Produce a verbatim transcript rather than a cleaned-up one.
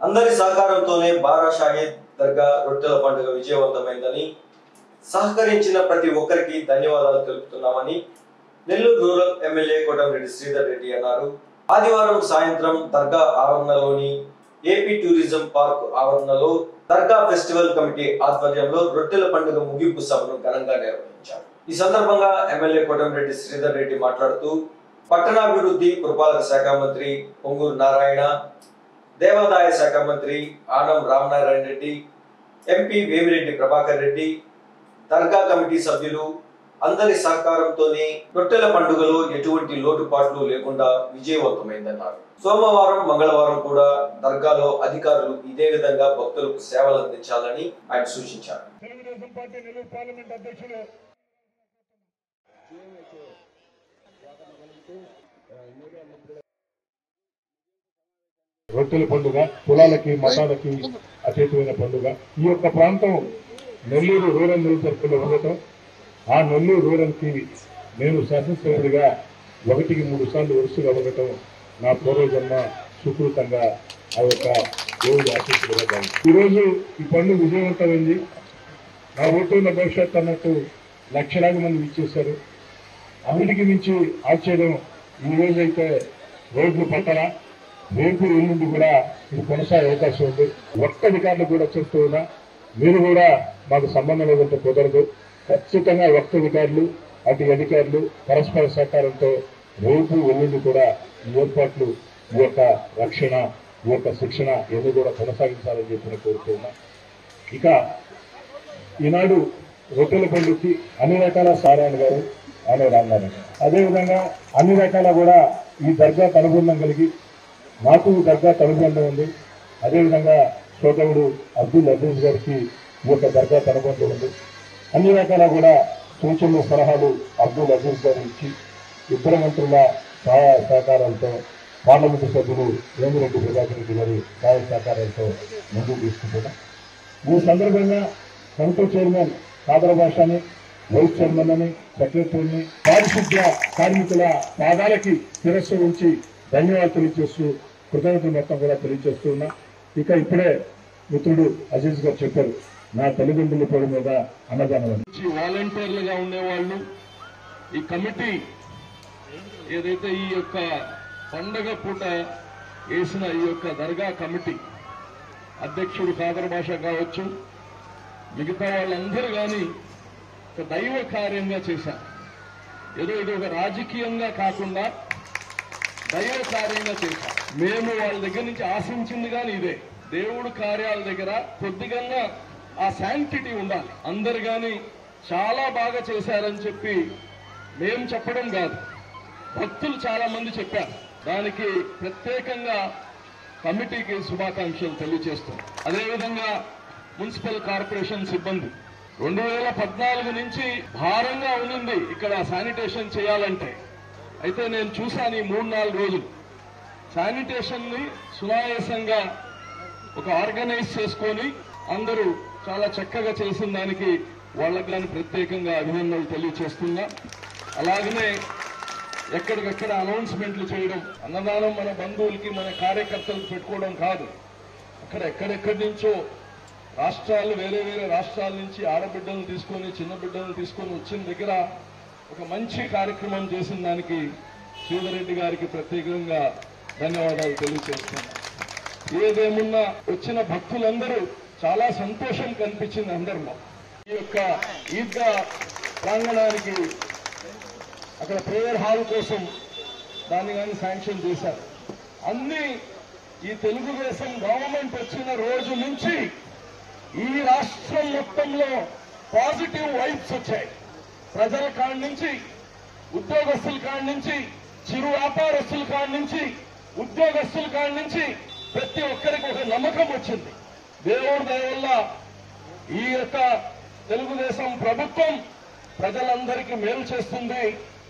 అందరి సహకారంతోనే బారా షాహిద్ దర్గా రొట్టెల పండుగ విజయవంతమైందని సహకరించిన ప్రతి ఒక్కరికి ధన్యవాదాలు తెలుపుతున్నామని నెల్లూరు రూరల్ ఎమ్మెల్యే కోటమిరెడ్డి శ్రీధర్ రెడ్డి అన్నారు. ఆదివారం సాయంత్రం దర్గా ఆవరణలోని ఏపీ టూరిజం పార్క్ ఆవరణలో దర్గా ఫెస్టివల్ కమిటీ ఆధ్వర్యంలో రొట్టెల పండుగ ముగింపు సభను ఘనంగా నిర్వహించారు. ఈ సందర్భంగా ఎమ్మెల్యే కోటమిరెడ్డి శ్రీధర్ రెడ్డి మాట్లాడుతూ పట్టణాభివృద్ధి పురపాలక శాఖ మంత్రి పొంగూరు నారాయణ, దేవాదాయ శాఖ మంత్రి ఆనం రామనారాయణ రెడ్డి, ఎంపీ వేమిరెడ్డి ప్రభాకర్ రెడ్డి, దర్గా కమిటీ సభ్యులు అందరి సహకారంతోనే రొట్టెల పండుగలో ఎటువంటి లోటుపాట్లు లేకుండా విజయవంతమైందన్నారు. సోమవారం మంగళవారం కూడా దర్గాలో అధికారులు ఇదే విధంగా భక్తులకు సేవలు అందించాలని ఆయన సూచించారు. రొట్టెల పండుగ కులాలకి మతాలకి అతీతమైన పండుగ. ఈ యొక్క ప్రాంతం నెల్లూరు రూరల్ నియోజకవర్గంలో ఉండటం, ఆ నెల్లూరు రూరల్ కి నేను శాసనసభ్యుడిగా ఒకటికి మూడు సార్లు వరుసగా ఉండటం నా పూర్వజన్మ సుకృతంగా ఆ యొక్క దేవుడి ఆశీస్సులుగా భావించి ఈరోజు ఈ పండుగ విజయవంతమైంది. నా ఓటున్న భవిష్యత్తు అన్నట్టు లక్షలాది మంది ఇచ్చేశారు. అన్నిటికీ మించి ఆశ్చర్యం, ఈ రోజైతే రోడ్లు పక్కన రేపు ఎల్లుండి కూడా ఇది కొనసాగే అవకాశం ఉంది. ఒక్క అధికారులు కూడా చెప్తూ ఉన్నా, మీరు కూడా మాకు సంబంధం లేదంటే కుదరదు. ఖచ్చితంగా ఒక్క అధికారులు అటు అధికారులు పరస్పర సహకారంతో రేపు ఎల్లుండి కూడా ఈ ఏర్పాట్లు, ఈ యొక్క రక్షణ, ఈ యొక్క శిక్షణ ఇవన్నీ కూడా కొనసాగించాలని చెప్పి కోరుతూ ఉన్నా. ఇక ఈనాడు రొట్టెల పండుగకి అన్ని రకాల సారాయణ గారు ఆమె రాన్నారు. అదేవిధంగా అన్ని రకాల కూడా ఈ దర్గా అనుబంధం కలిగి నాకు దర్గా అనుబంధం ఉంది. అదేవిధంగా సోదరుడు అబ్దుల్ అజీజ్ గారికి ఈ యొక్క దర్గా అనుబంధం ఉంది. అన్ని రకాల కూడా సూచనలు సలహాలు అబ్దుల్ అజీజ్ గారు ఇచ్చి ఇద్దరు మంత్రుల సహాయ సహకారాలతో పార్లమెంటు సభ్యులు వేమిరెడ్డి ప్రభాకర్ రెడ్డి గారి సహాయ సహకారాలతో ముందుకు తీసుకుంటున్నాం. ఈ సందర్భంగా కమిటీ చైర్మన్ కాదర భాషని, వైస్ చైర్మన్ అని, సెక్రటరీని, పారిశుద్ధ్య కార్మికుల పాదాలకి శిరస్సు ఉంచి ధన్యవాదాలు తెలియజేస్తూ కృతజ్ఞతలు మొత్తం కూడా తెలియజేస్తూ ఉన్నా. ఇక ఇప్పుడే మిత్రుడు అజీజ్ గారు చెప్పారు, నా తల్లిదండ్రుల పేరు మీద అన్నదానం వాలంటీర్లుగా ఉండేవాళ్ళు. ఈ కమిటీ ఏదైతే ఈ యొక్క పండగ పూట వేసిన ఈ యొక్క దర్గా కమిటీ అధ్యక్షుడు కాదర్ భాష కావచ్చు, మిగతా వాళ్ళందరూ కానీ ఒక దైవ కార్యంగా చేశారు. ఏదో ఇది ఒక రాజకీయంగా కాకుండా దైవ కార్యంగా చేశారు. మేము వాళ్ళ దగ్గర నుంచి ఆశించింది కానీ ఇదే, దేవుడు కార్యాల దగ్గర కొద్దిగా ఆ శాంటిటీ ఉండాలి. అందరు కానీ చాలా బాగా చేశారని చెప్పి మేము చెప్పడం కాదు, భక్తులు చాలా మంది చెప్పారు. దానికి ప్రత్యేకంగా కమిటీకి శుభాకాంక్షలు తెలియజేస్తాం. అదేవిధంగా మున్సిపల్ కార్పొరేషన్ సిబ్బంది రెండు వేల పద్నాలుగు నుంచి భారంగా ఉన్నింది ఇక్కడ శానిటేషన్ చేయాలంటే. అయితే నేను చూశాను ఈ మూడు నాలుగు రోజులు శానిటేషన్ ని సునాయాసంగా ఒక ఆర్గనైజ్ చేసుకొని అందరూ చాలా చక్కగా చేసిన దానికి వాళ్ళకి కానీ ప్రత్యేకంగా అభినందనలు తెలియజేస్తున్నా. అలాగనే ఎక్కడికక్కడ అనౌన్స్మెంట్లు చేయడం, అన్నదానం మన బంధువులకి మన కార్యకర్తలకు పెట్టుకోవడం కాదు, అక్కడ ఎక్కడెక్కడి నుంచో రాష్ట్రాలు వేరే వేరే రాష్ట్రాల నుంచి ఆడబిడ్డలను తీసుకొని చిన్న బిడ్డలను తీసుకొని వచ్చిన దగ్గర ఒక మంచి కార్యక్రమం చేసిన దానికి శ్రీధర్ రెడ్డి గారికి ప్రత్యేకంగా ధన్యవాదాలు తెలియజేస్తున్నాను. ఏదేమున్నా వచ్చిన భక్తులందరూ చాలా సంతోషం కనిపించింది అందరిలో. ఈ యొక్క ఈద్గా ప్రాంగణానికి అక్కడ ప్రేయర్ హాల్ కోసం దాన్ని కానీ శాంక్షన్ చేశారు. అన్ని ఈ తెలుగుదేశం గవర్నమెంట్ వచ్చిన రోజు నుంచి ఈ రాష్ట్రం మొత్తంలో పాజిటివ్ వైబ్స్ వచ్చాయి. ప్రజల కాడి నుంచి, ఉద్యోగస్తుల కాడి నుంచి, చిరు వ్యాపారస్తుల కాడి నుంచి, ఉద్యోగస్తుల కాడి నుంచి ప్రతి ఒక్కరికి ఒక నమ్మకం వచ్చింది. దేవుడి దయ వల్ల ఈ యొక్క తెలుగుదేశం ప్రభుత్వం ప్రజలందరికీ మేలు చేస్తుంది.